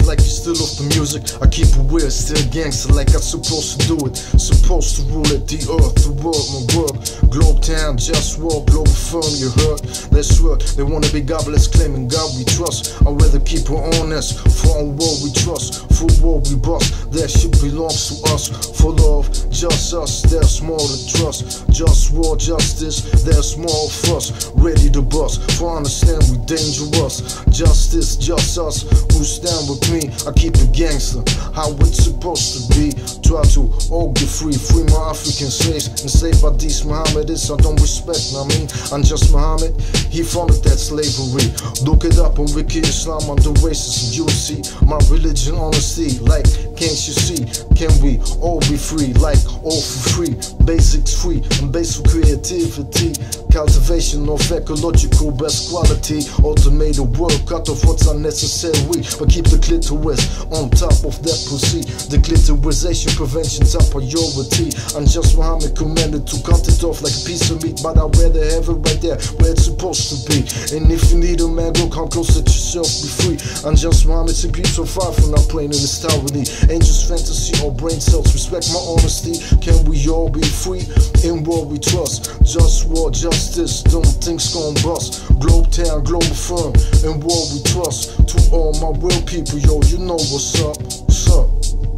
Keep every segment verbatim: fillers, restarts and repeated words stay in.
like you still off the music. I keep it weird, still gangster like I'm supposed to do it. Supposed to rule it, the earth, the world, my world. Globe town, just walk, global firm, you heard? Let's work, they wanna be godless, claiming God we trust. I'd rather keep it honest, for on world we trust. For war we bust, that shit belongs to us. For love, just us, there's more to trust. Just war, justice, there's more of us. Ready to bust, for understand we dangerous. Justice, just us, who stand with me. I keep it gangster, how it's supposed to be. Try to all get free, free my African slaves. Enslaved by these Mohammedists I don't respect, I mean, I'm just Muhammad. He founded that slavery. Look it up on Wiki Islam under racism. You'll see my religion honesty. Like, can't you see? Can we all be free? Like, all for free. Basics free and basic creativity. Cultivation of ecological best quality. Automated work, cut off what's unnecessary. But keep the clitoris on top of that pussy. The clitorisation prevention top priority. I'm just Muhammad commanded to cut it off like a piece of meat. But I'd rather have it right there where it's supposed to be. And if you need a man, go come close, let yourself be free. I'm just Muhammad, simply so far from not playing in this tyranny. Angels, fantasy, or brain cells, respect my honesty. Can we all be free? In war we trust. Just war, justice, don't think's gon' bust. Globe town, global firm, in war we trust. To all my real people, yo, you know what's up, what's up.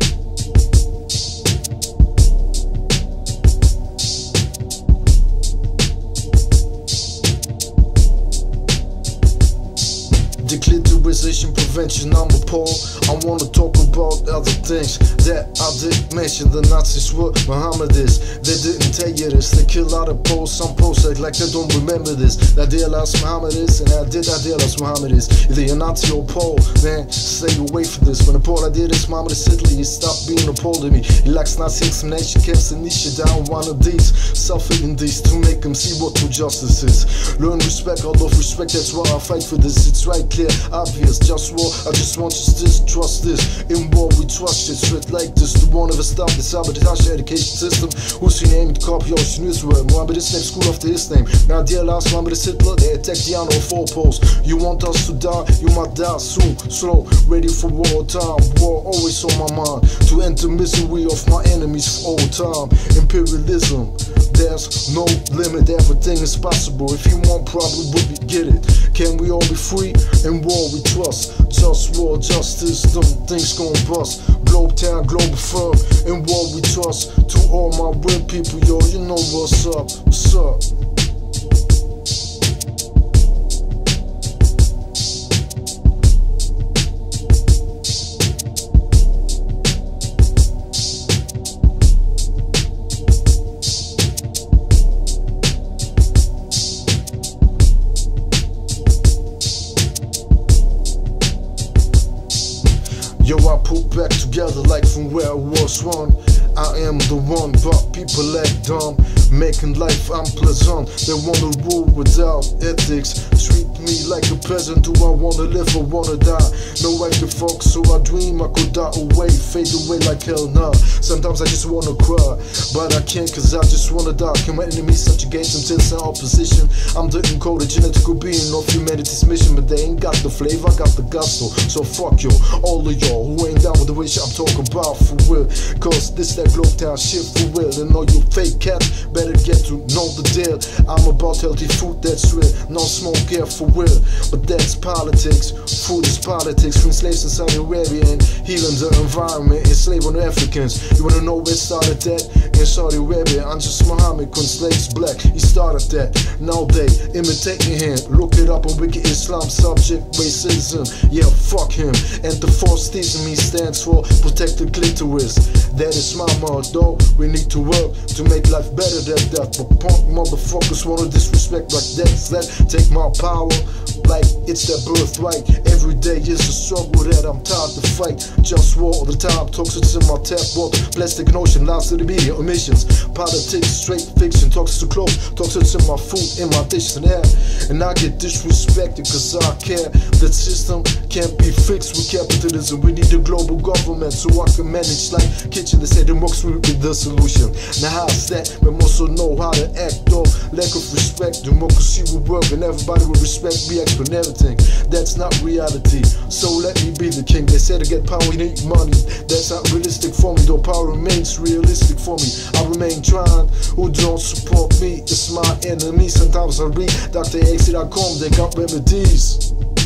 Declitterization prevention, I'm appalled. I wanna talk about other things that I did mention. The Nazis were Mohammedists. They didn't tell you this. They kill out of Poles. Some Poles act like they don't remember this. That deal as Mohammedists, and I did that deal as Mohammedists. Either you're Nazi or Pole, man, stay away from this. When the Pole I did this, Mohammedist Italy, he stopped being a Pole to me. He likes Nazi examination camps and niche down one of these. Self-eating these to make them see what true justice is. Learn respect, all of respect, that's why I fight for this. It's right clear, obvious, just war. I just want you to trust this. In war we trust shit straight like this. The one of us stop the sabotage education system. Who's your name? Copy Ocean Israel. Mohammedist name, school after his name. Now dear last Mohammedist Hitler, they attacked the honor of four poles. You want us to die, you might die soon. Slow, ready for war time. War always on my mind. To end the misery of my enemies for all time. Imperialism, there's no limit, everything is possible. If you want problem, we get it. Can we all be free? In war we trust. Just war, justice, them things gon' bust. Globe town, global firm, in war we trust. To all my real people, yo, you know what's up, what's up. Yo, I put back together like from where I was one. I am the one, but people act dumb, making life unpleasant. They wanna rule without ethics. Treat me like a peasant. Do I wanna live or wanna die? No, I can fuck, so I dream I could die away, fade away like hell nah. Sometimes I just wanna cry, but I can't cause I just wanna die. Can my enemies subjugate them till it's in opposition? I'm the encoded genetical being of humanity's mission, but they ain't got the flavor, I got the gusto. So fuck yo, all of y'all who ain't down with the wish I'm talking about for real. Cause this that globe town shit for real. And all you fake cats better get to know the deal. I'm about healthy food that's real, no smoke air for real. But that's politics, food is politics. Free slaves in Saudi Arabia and healing the environment, enslaving Africans. You wanna know where it started that? In Saudi Arabia, I'm just Muhammad, when slaves black, he started that. Now they imitating him, look it up on Wiki Islam, subject racism. Yeah, fuck him. And the force theism he stands for, protect the clitoris. That is my motto, we need to work to make life better than that. But punk motherfuckers wanna disrespect like that's that. Take my power like it's their birthright. Every day is a struggle that I'm tired to fight. Just war all the time, toxins in my tap water. Plastic and ocean, lies to the media, emissions. Politics, straight fiction, toxins to clothes. Toxins in my food, in my dishes and air. And I get disrespected cause I care. That system can't be fixed with capitalism. We need a global government so I can manage like kitchen. They say democracy will be the solution. Now how's that? We must also know how to act off. Lack of respect, democracy will work and everybody will respect me. I and everything. That's not reality, so let me be the king. They say to get power you need money. That's not realistic for me, though power remains realistic for me. I remain trying. Who don't support me is my enemy. Sometimes I read Doctor X dot com, they got remedies.